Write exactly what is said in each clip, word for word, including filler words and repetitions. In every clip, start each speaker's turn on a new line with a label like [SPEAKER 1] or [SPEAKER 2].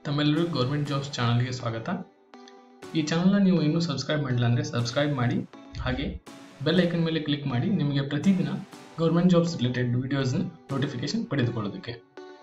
[SPEAKER 1] ತಮ್ಮೆಲ್ಲರಿಗೂ government jobs ಚಾನಲ್ಗೆ ಸ್ವಾಗತ. ಈ ಚಾನಲ್ನ ನೀವು ಇನ್ನೂ ಸಬ್ಸ್ಕ್ರೈಬ್ ಮಾಡಿಲ್ಲ ಅಂದರೆ ಸಬ್ಸ್ಕ್ರೈಬ್ ಮಾಡಿ, ಹಾಗೆ ಬೆಲ್ ಐಕನ್ ಮೇಲೆ ಕ್ಲಿಕ್ ಮಾಡಿ ನಿಮಗೆ ಪ್ರತಿದಿನ ಗೌರ್ಮೆಂಟ್ ಜಾಬ್ಸ್ ರಿಲೇಟೆಡ್ ವಿಡಿಯೋಸ್ನ ನೋಟಿಫಿಕೇಶನ್ ಪಡೆದುಕೊಳ್ಳೋದಕ್ಕೆ.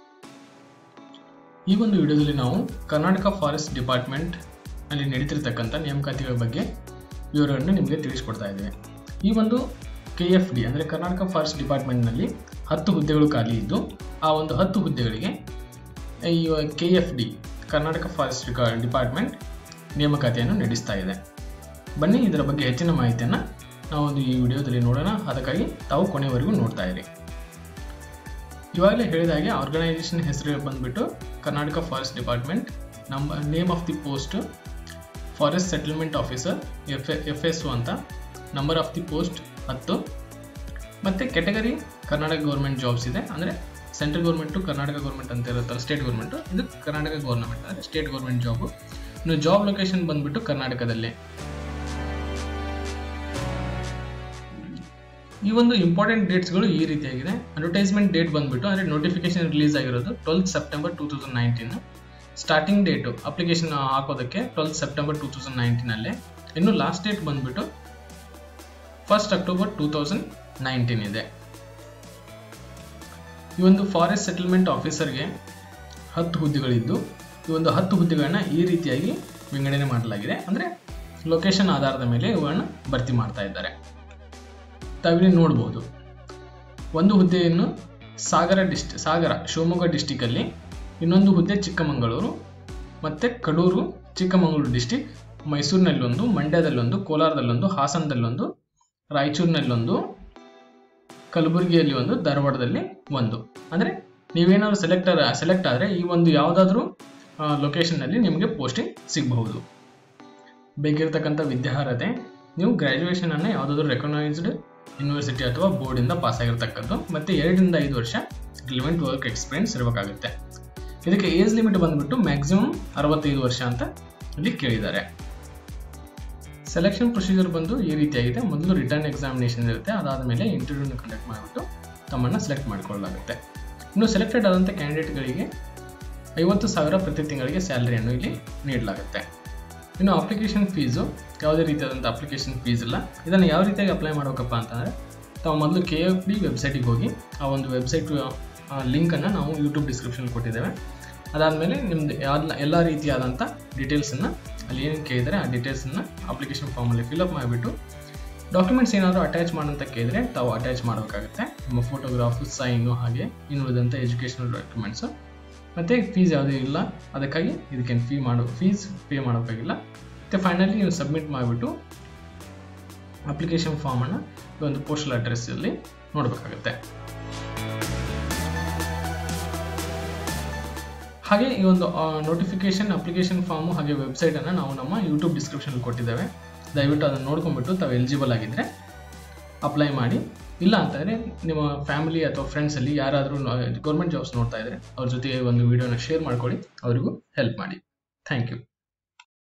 [SPEAKER 1] ಈ ಒಂದು ವಿಡಿಯೋದಲ್ಲಿ ನಾವು ಕರ್ನಾಟಕ ಫಾರೆಸ್ಟ್ ಡಿಪಾರ್ಟ್ಮೆಂಟ್ ಅಲ್ಲಿ ನಡೀತಿರ್ತಕ್ಕಂಥ ನೇಮಕಾತಿಗಳ ಬಗ್ಗೆ ವಿವರವನ್ನು ನಿಮಗೆ ತಿಳಿಸ್ಕೊಡ್ತಾ ಇದ್ದೇವೆ. ಈ ಒಂದು ಕೆ ಎಫ್ ಡಿ ಅಂದರೆ ಕರ್ನಾಟಕ ಫಾರೆಸ್ಟ್ ಡಿಪಾರ್ಟ್ಮೆಂಟ್ನಲ್ಲಿ ಹತ್ತು ಹುದ್ದೆಗಳು ಖಾಲಿ ಇದ್ದು, ಆ ಒಂದು ಹತ್ತು ಹುದ್ದೆಗಳಿಗೆ ಈ K F D Karnataka forest department ನೇಮಕಾತಿಯನ್ನು ನಡೆಸ್ತಾ ಇದೆ. ಬನ್ನಿ ಇದರ ಬಗ್ಗೆ ಹೆಚ್ಚಿನ ಮಾಹಿತಿಯನ್ನು ನಾವು ಒಂದು ಈ ವಿಡಿಯೋದಲ್ಲಿ ನೋಡೋಣ. ಅದಕ್ಕಾಗಿ ತಾವು ಕೊನೆವರೆಗೂ ನೋಡ್ತಾ ಇರಿ. ಇವಾಗಲೇ ಹೇಳಿದ ಹಾಗೆ ಆರ್ಗನೈಸೇಷನ್ ಹೆಸರು ಬಂದುಬಿಟ್ಟು ಕರ್ನಾಟಕ ಫಾರೆಸ್ಟ್ ಡಿಪಾರ್ಟ್ಮೆಂಟ್. ನಮ್ಮ name of the post forest settlement officer F F S O ಅಂತ. ನಂಬರ್ ಆಫ್ ದಿ ಪೋಸ್ಟ್ ಹತ್ತು. ಮತ್ತು ಕೆಟಗರಿ ಕರ್ನಾಟಕ ಗೌರ್ಮೆಂಟ್ ಜಾಬ್ಸ್ ಇದೆ, ಅಂದರೆ ಸೆಂಟ್ರಲ್ ಗೌರ್ಮೆಂಟು ಕರ್ನಾಟಕ ಗೌರ್ಮೆಂಟ್ ಅಂತ ಇರುತ್ತಲ್ಲ, ಸ್ಟೇಟ್ ಗೌರ್ಮೆಂಟು, ಇದು ಕರ್ನಾಟಕ ಗೌರ್ಮೆಂಟ್ ಅಂದರೆ ಸ್ಟೇಟ್ ಗೌರ್ಮೆಂಟ್ ಜಾಬು. ಇನ್ನು ಜಾಬ್ ಲೊಕೇಶನ್ ಬಂದುಬಿಟ್ಟು ಕರ್ನಾಟಕದಲ್ಲೇ. ಈ ಒಂದು ಇಂಪಾರ್ಟೆಂಟ್ ಡೇಟ್ಸ್ಗಳು ಈ ರೀತಿಯಾಗಿದೆ. ಅಡ್ವರ್ಟೈಸ್ಮೆಂಟ್ ಡೇಟ್ ಬಂದುಬಿಟ್ಟು ಅಂದರೆ ನೋಟಿಫಿಕೇಶನ್ ರಿಲೀಸ್ ಆಗಿರೋದು twelfth September two thousand nineteen. Starting date application ಹಾಕೋದಕ್ಕೆ ಟ್ವೆಲ್ತ್ ಸೆಪ್ಟೆಂಬರ್ ಟೂ ತೌಸಂಡ್ ನೈನ್ಟೀನಲ್ಲೇ. ಇನ್ನು ಲಾಸ್ಟ್ ಡೇಟ್ ಬಂದುಬಿಟ್ಟು first October two thousand nineteen ಇದೆ. ಈ ಒಂದು ಫಾರೆಸ್ಟ್ ಸೆಟಲ್ಮೆಂಟ್ ಆಫೀಸರ್ಗೆ ಹತ್ತು ಹುದ್ದೆಗಳಿದ್ದು, ಈ ಒಂದು ಹತ್ತು ಹುದ್ದೆಗಳನ್ನ ಈ ರೀತಿಯಾಗಿ ವಿಂಗಡಣೆ ಮಾಡಲಾಗಿದೆ. ಅಂದರೆ ಲೊಕೇಶನ್ ಆಧಾರದ ಮೇಲೆ ಇವುಗಳನ್ನ ಭರ್ತಿ ಮಾಡ್ತಾ ಇದ್ದಾರೆ. ತಾವಿಲ್ಲಿ ನೋಡ್ಬೋದು, ಒಂದು ಹುದ್ದೆಯನ್ನು ಸಾಗರ ಡಿಸ್ಟ್ ಸಾಗರ ಶಿವಮೊಗ್ಗ ಡಿಸ್ಟಿಕಲ್ಲಿ, ಇನ್ನೊಂದು ಹುದ್ದೆ ಚಿಕ್ಕಮಗಳೂರು, ಮತ್ತು ಕಡೂರು ಚಿಕ್ಕಮಗಳೂರು ಡಿಸ್ಟಿಕ್, ಮೈಸೂರಿನಲ್ಲೊಂದು, ಮಂಡ್ಯದಲ್ಲೊಂದು, ಕೋಲಾರದಲ್ಲೊಂದು, ಹಾಸನದಲ್ಲೊಂದು, ರಾಯಚೂರಿನಲ್ಲೊಂದು, ಕಲಬುರಗಿಯಲ್ಲಿ ಒಂದು, ಧಾರವಾಡದಲ್ಲಿ ಒಂದು. ಅಂದರೆ ನೀವೇನಾದ್ರು ಸೆಲೆಕ್ಟ್ ಸೆಲೆಕ್ಟ್ ಆದರೆ ಈ ಒಂದು ಯಾವುದಾದ್ರೂ ಲೊಕೇಶನ್ನಲ್ಲಿ ನಿಮಗೆ ಪೋಸ್ಟಿಂಗ್ ಸಿಗಬಹುದು. ಬೇಕಿರತಕ್ಕಂಥ ವಿದ್ಯಾರ್ಹತೆ, ನೀವು ಗ್ರ್ಯಾಜುಯೇಷನನ್ನು ಯಾವುದಾದ್ರೂ ರೆಕಗ್ನೈಸ್ಡ್ ಯೂನಿವರ್ಸಿಟಿ ಅಥವಾ ಬೋರ್ಡಿಂದ ಪಾಸ್ ಆಗಿರ್ತಕ್ಕದ್ದು, ಮತ್ತು ಎರಡರಿಂದ ಐದು ವರ್ಷ ರಿಲೆವೆಂಟ್ ವರ್ಕ್ ಎಕ್ಸ್ಪೀರಿಯನ್ಸ್ ಇರಬೇಕಾಗುತ್ತೆ. ಇದಕ್ಕೆ ಏಜ್ ಲಿಮಿಟ್ ಬಂದುಬಿಟ್ಟು ಮ್ಯಾಕ್ಸಿಮಮ್ ಅರವತ್ತೈದು ವರ್ಷ ಅಂತ ಇಲ್ಲಿ ಕೇಳಿದ್ದಾರೆ. ಸೆಲೆಕ್ಷನ್ ಪ್ರೊಸೀಜರ್ ಬಂದು ಈ ರೀತಿಯಾಗಿದೆ. ಮೊದಲು ರಿಟರ್ನ್ ಎಕ್ಸಾಮಿನೇಷನ್ ಇರುತ್ತೆ, ಅದಾದ ಮೇಲೆ ಇಂಟರ್ವ್ಯೂನ ಕಂಡಕ್ಟ್ ಮಾಡಿಬಿಟ್ಟು ತಮ್ಮನ್ನು ಸೆಲೆಕ್ಟ್ ಮಾಡಿಕೊಳ್ಳಲಾಗುತ್ತೆ. ಇನ್ನು ಸೆಲೆಕ್ಟೆಡ್ ಆದಂಥ ಕ್ಯಾಂಡಿಡೇಟ್ಗಳಿಗೆ ಐವತ್ತು ಸಾವಿರ ಪ್ರತಿ ತಿಂಗಳಿಗೆ ಸ್ಯಾಲರಿಯನ್ನು ಇಲ್ಲಿ ನೀಡಲಾಗುತ್ತೆ. ಇನ್ನು ಅಪ್ಲಿಕೇಶನ್ ಫೀಸು ಯಾವುದೇ ರೀತಿಯಾದಂಥ ಅಪ್ಲಿಕೇಶನ್ ಫೀಸ್ ಇಲ್ಲ. ಇದನ್ನು ಯಾವ ರೀತಿಯಾಗಿ ಅಪ್ಲೈ ಮಾಡಬೇಕಪ್ಪ ಅಂತಂದರೆ, ತಾವು ಮೊದಲು ಕೆ ಎಫ್ ಡಿ ವೆಬ್ಸೈಟಿಗೆ ಹೋಗಿ ಆ ಒಂದು ವೆಬ್ಸೈಟ್ ಲಿಂಕನ್ನು ನಾವು ಯೂಟ್ಯೂಬ್ ಡಿಸ್ಕ್ರಿಪ್ಷನ್ ಕೊಟ್ಟಿದ್ದೇವೆ. ಅದಾದಮೇಲೆ ನಿಮ್ಮದು ಎಲ್ಲ ಎಲ್ಲ ರೀತಿಯಾದಂಥ ಡೀಟೇಲ್ಸನ್ನು ಅಲ್ಲಿ ಏನೇನು ಕೇಳಿದರೆ ಆ ಡೀಟೇಲ್ಸನ್ನು ಅಪ್ಲಿಕೇಶನ್ ಫಾರ್ಮಲ್ಲಿ ಫಿಲಪ್ ಮಾಡಿಬಿಟ್ಟು ಡಾಕ್ಯುಮೆಂಟ್ಸ್ ಏನಾದರೂ ಅಟ್ಯಾಚ್ ಮಾಡೋಂತ ಕೇಳಿದರೆ ತಾವು ಅಟ್ಯಾಚ್ ಮಾಡಬೇಕಾಗುತ್ತೆ. ನಿಮ್ಮ ಫೋಟೋಗ್ರಾಫು, ಸೈನು, ಹಾಗೆ ಇನ್ನುಳಿದಂಥ ಎಜುಕೇಷನಲ್ ಡಾಕ್ಯುಮೆಂಟ್ಸು. ಮತ್ತು ಫೀಸ್ ಯಾವುದೇ ಇಲ್ಲ, ಅದಕ್ಕಾಗಿ ಇದಕ್ಕೇನು ಫೀ ಮಾಡೋ ಫೀಸ್ ಪೇ ಮಾಡೋಕ್ಕಾಗಿಲ್ಲ. ಮತ್ತು ಫೈನಲಿ ನೀವು ಸಬ್ಮಿಟ್ ಮಾಡಿಬಿಟ್ಟು ಅಪ್ಲಿಕೇಶನ್ ಫಾರ್ಮನ್ನು ಈ ಒಂದು ಪೋಸ್ಟಲ್ ಅಡ್ರೆಸ್ಸಲ್ಲಿ ನೋಡಬೇಕಾಗುತ್ತೆ. ಹಾಗೆ ಈ ಒಂದು ನೋಟಿಫಿಕೇಶನ್ ಅಪ್ಲಿಕೇಶನ್ ಫಾರ್ಮು ಹಾಗೆ ವೆಬ್ಸೈಟನ್ನು ನಾವು ನಮ್ಮ ಯೂಟ್ಯೂಬ್ ಡಿಸ್ಕ್ರಿಪ್ಷನಲ್ಲಿ ಕೊಟ್ಟಿದ್ದೇವೆ. ದಯವಿಟ್ಟು ಅದನ್ನು ನೋಡ್ಕೊಂಡ್ಬಿಟ್ಟು ತಾವು ಎಲಿಜಿಬಲ್ ಆಗಿದ್ದರೆ ಅಪ್ಲೈ ಮಾಡಿ. ಇಲ್ಲ ಅಂತಂದರೆ ನಿಮ್ಮ ಫ್ಯಾಮಿಲಿ ಅಥವಾ ಫ್ರೆಂಡ್ಸಲ್ಲಿ ಯಾರಾದರೂ ಗೌರ್ಮೆಂಟ್ ಜಾಬ್ಸ್ ನೋಡ್ತಾ ಇದ್ದರೆ ಅವ್ರ ಜೊತೆ ಒಂದು ವಿಡಿಯೋನ ಶೇರ್ ಮಾಡ್ಕೊಳ್ಳಿ, ಅವರಿಗೂ ಹೆಲ್ಪ್ ಮಾಡಿ. Thank you.